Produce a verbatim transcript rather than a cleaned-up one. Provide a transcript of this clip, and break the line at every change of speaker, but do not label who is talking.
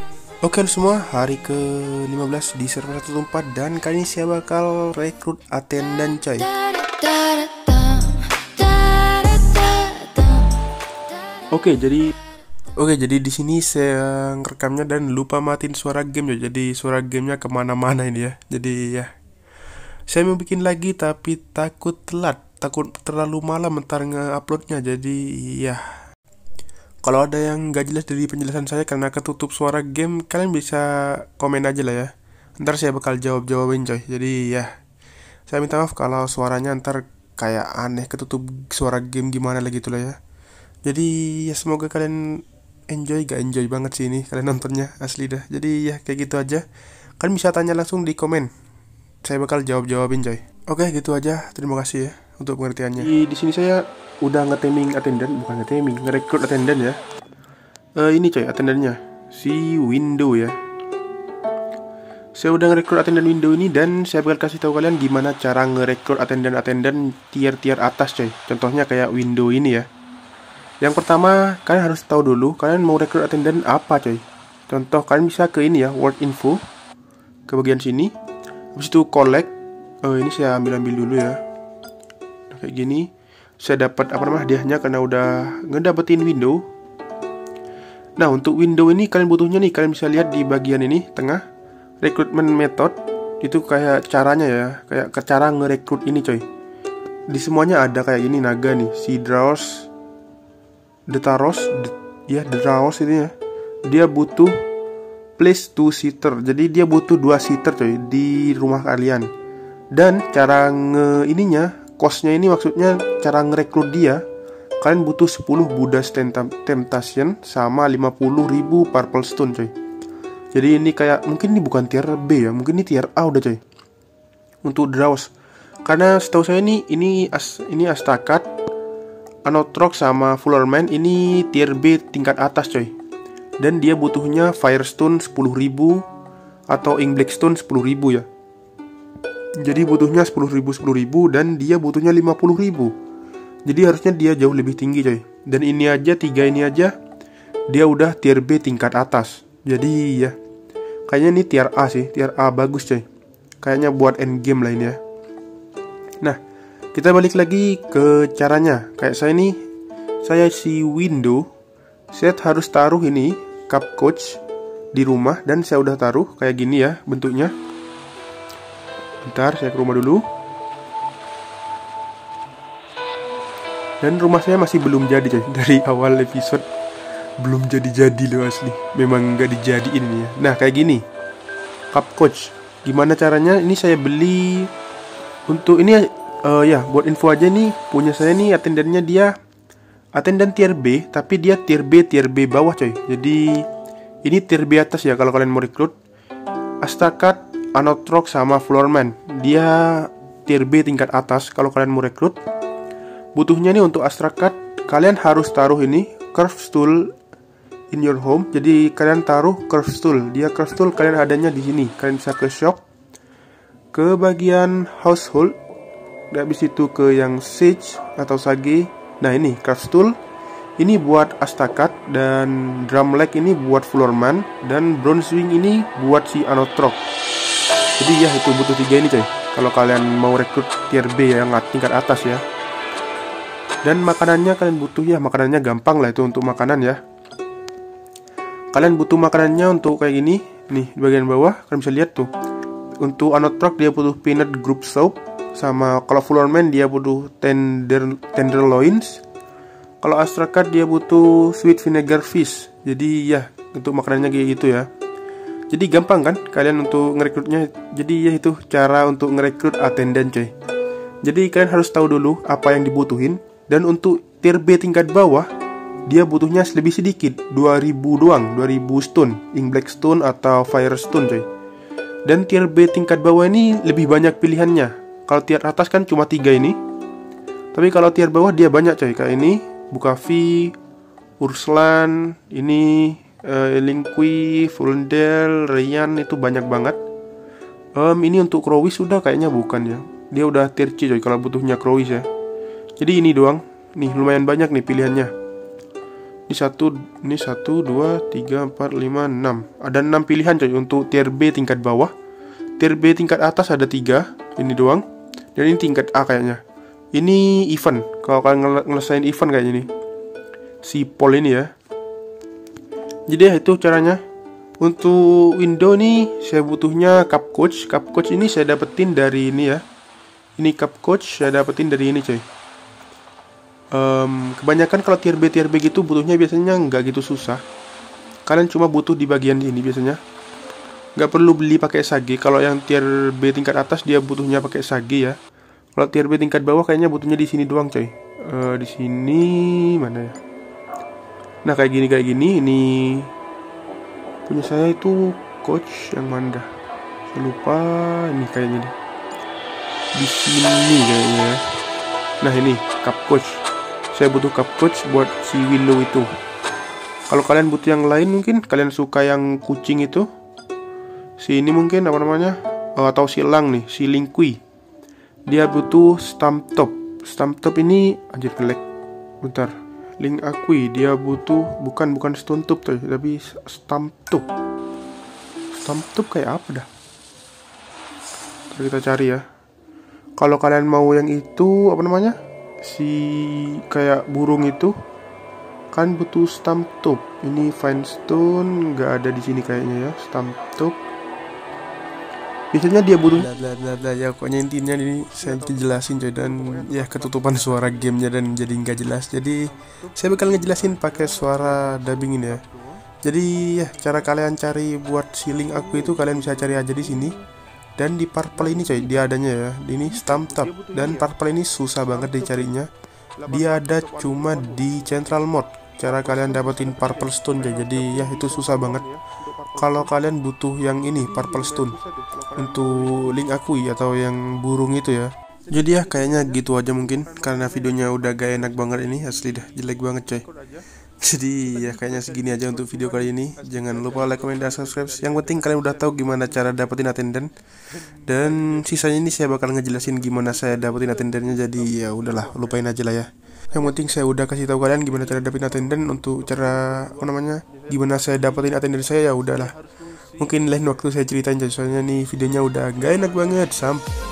Oke semua, hari ke lima belas di server satu titik empat dan kali ini saya bakal rekrut attendant coy. Oke, jadi Oke, jadi di sini saya ngerekamnya dan lupa matiin suara game ya. Jadi suara gamenya kemana-mana ini ya. Jadi ya, saya mau bikin lagi tapi takut telat, takut terlalu malam ntar nge-uploadnya. Jadi ya, kalau ada yang gak jelas dari penjelasan saya karena ketutup suara game, kalian bisa komen aja lah ya. Ntar saya bakal jawab-jawabin coy. Jadi ya, saya minta maaf kalau suaranya ntar kayak aneh, ketutup suara game gimana lagi gitu lah ya. Jadi ya semoga kalian enjoy, gak enjoy banget sih ini kalian nontonnya, asli dah. Jadi ya kayak gitu aja. Kalian bisa tanya langsung di komen. Saya bakal jawab-jawabin coy. Oke, gitu aja. Terima kasih ya untuk pengertiannya. Di, di sini saya udah nge-taming attendant, bukan nge-taming, nge-recruit attendant ya. Uh, ini coy attendantnya, si Window ya. Saya udah nge-recruit attendant Window ini dan saya bakal kasih tahu kalian gimana cara nge-recruit attendant-attendant tier-tier atas coy. Contohnya kayak Window ini ya. Yang pertama, kalian harus tahu dulu kalian mau rekrut attendant apa coy. Contoh, kalian bisa ke ini ya, work info, ke bagian sini. Habis itu collect. Oh, ini saya ambil-ambil dulu ya. Nah, kayak gini. Saya dapat apa namanya hadiahnya karena udah ngedapetin window. Nah, untuk window ini kalian butuhnya nih, kalian bisa lihat di bagian ini tengah, recruitment method. Itu kayak caranya ya, kayak ke cara ngerekrut ini coy. Di semuanya ada kayak gini naga nih, si draws, Detaros, ya Detaros ini ya. Dia butuh place two seater. Jadi dia butuh dua seater coy di rumah kalian. Dan cara nge ininya, costnya ini maksudnya cara ngerekrut dia, kalian butuh sepuluh Buddha's Temptation sama lima puluh ribu Purple Stone coy. Jadi ini kayak, mungkin ini bukan tier B ya, mungkin ini tier A udah coy. Untuk Draws. Karena setahu saya ini ini as, ini Astakat, Anotrok sama Fullerman ini tier B tingkat atas coy. Dan dia butuhnya Firestone sepuluh ribu atau Ink Blackstone sepuluh ribu ya. Jadi butuhnya sepuluh ribu sepuluh ribu dan dia butuhnya lima puluh ribu. Jadi harusnya dia jauh lebih tinggi coy. Dan ini aja, tiga ini aja dia udah tier B tingkat atas. Jadi ya, kayaknya ini tier A sih, tier A bagus coy. Kayaknya buat endgame lah ini ya. Nah, kita balik lagi ke caranya. Kayak saya nih, saya si Window, saya harus taruh ini cup coach di rumah dan saya udah taruh kayak gini ya bentuknya. Bentar, saya ke rumah dulu. Dan rumah saya masih belum jadi coy. Dari awal episode belum jadi-jadi loh asli. Memang nggak dijadiin ini ya. Nah kayak gini, cup coach. Gimana caranya? Ini saya beli untuk ini. Uh, ya, buat info aja nih, punya saya nih attendantnya dia attendant tier B, tapi dia tier B, tier B bawah coy. Jadi ini tier B atas ya kalau kalian mau rekrut. Astakat, Anotrok sama Floorman, dia tier B tingkat atas kalau kalian mau rekrut. Butuhnya nih untuk Astakat, kalian harus taruh ini curve stool in your home. Jadi kalian taruh curve stool, dia curve stool kalian adanya di sini. Kalian bisa ke shop, ke bagian household. Dan habis itu ke yang Sage atau Sage. Nah ini craft tool, ini buat Astakat, dan drum leg ini buat Floorman, dan bronze wing ini buat si Anotrok. Jadi ya itu butuh tiga ini coy kalau kalian mau rekrut tier B yang tingkat atas ya. Dan makanannya kalian butuh ya, makanannya gampang lah itu untuk makanan ya. Kalian butuh makanannya untuk kayak gini nih di bagian bawah, kalian bisa lihat tuh. Untuk Anotrok dia butuh peanut group soup. Sama kalau Fullerman dia butuh tender tenderloins. Kalau Astrakat dia butuh sweet vinegar fish. Jadi ya untuk makanannya kayak gitu ya. Jadi gampang kan kalian untuk ngerekrutnya. Jadi ya itu cara untuk ngerekrut attendant coy. Jadi kalian harus tahu dulu apa yang dibutuhin. Dan untuk tier B tingkat bawah, dia butuhnya lebih sedikit, dua ribu doang, dua ribu stone, Ink Blackstone atau Firestone coy. Dan tier B tingkat bawah ini lebih banyak pilihannya. Kalau tier atas kan cuma tiga ini. Tapi kalau tier bawah dia banyak coy. Kayak ini Bukavi, Urslan, ini uh, Linkui, Fulendel, Ryan, itu banyak banget. um, Ini untuk Crowis sudah kayaknya bukan ya. Dia udah tier C coy kalau butuhnya Crowis ya. Jadi ini doang. Nih lumayan banyak nih pilihannya. Ini satu, ini satu, dua, tiga, empat, lima, enam. Ada enam pilihan coy untuk tier B tingkat bawah. Tier B tingkat atas ada tiga, ini doang. Dan ini tingkat A kayaknya. Ini event. Kalau kalian ngel ngelesain event kayaknya nih. Si Paul ini ya. Jadi ya itu caranya. Untuk window nih saya butuhnya cup coach. Cup coach ini saya dapetin dari ini ya. Ini cup coach saya dapetin dari ini coy. Um, kebanyakan kalau tier B tier B gitu butuhnya biasanya nggak gitu susah. Kalian cuma butuh di bagian ini biasanya. Nggak perlu beli pakai sage. Kalau yang tier B tingkat atas dia butuhnya pakai sage ya. Kalau tier B tingkat bawah kayaknya butuhnya di sini doang coy. Uh, di sini mana ya? Nah kayak gini kayak gini. Ini punya saya itu coach yang mana? Saya lupa. Ini kayaknya nih. Di sini kayaknya. Nah ini cup coach. Saya butuh cup coach buat si Willow itu. Kalau kalian butuh yang lain mungkin kalian suka yang kucing itu. Si ini mungkin apa namanya? Oh, atau si elang nih, si Linkui. Dia butuh stamp top. Stamp top ini anjir jelek. Bentar. Link Akui dia butuh bukan bukan stone top tuh, tapi stamp top. Stamp top kayak apa dah? Terus kita cari ya. Kalau kalian mau yang itu apa namanya? Si kayak burung itu kan butuh stamp top. Ini fine stone nggak ada di sini kayaknya ya, stamp top. Biasanya dia butuh bla bla bla bla ya, pokoknya intinya ini saya jelasin coy, dan ya ketutupan suara gamenya dan jadi nggak jelas. Jadi saya bakal ngejelasin pakai suara dubbing ini ya. Jadi ya cara kalian cari buat siling aku itu kalian bisa cari aja di sini. Dan di purple ini coy, dia adanya ya. Ini stamp top. Dan purple ini susah banget dicarinya. Dia ada cuma di central mode. Cara kalian dapetin purple stone coy. Jadi ya itu susah banget. Kalau kalian butuh yang ini purple stone untuk link akui atau yang burung itu ya. Jadi ya kayaknya gitu aja mungkin, karena videonya udah gak enak banget ini, asli dah jelek banget coy. Jadi ya kayaknya segini aja untuk video kali ini. Jangan lupa like, comment, dan subscribe. Yang penting kalian udah tahu gimana cara dapetin attendance. Dan sisanya ini saya bakal ngejelasin gimana saya dapetin attendance-nya. Jadi ya udahlah, lupain aja lah ya. Yang penting saya udah kasih tahu kalian gimana cara dapetin attendance. Untuk cara apa namanya? Gimana saya dapetin attendance saya, ya udahlah. Mungkin lain waktu saya ceritain aja, soalnya nih videonya udah gak enak banget. Sampai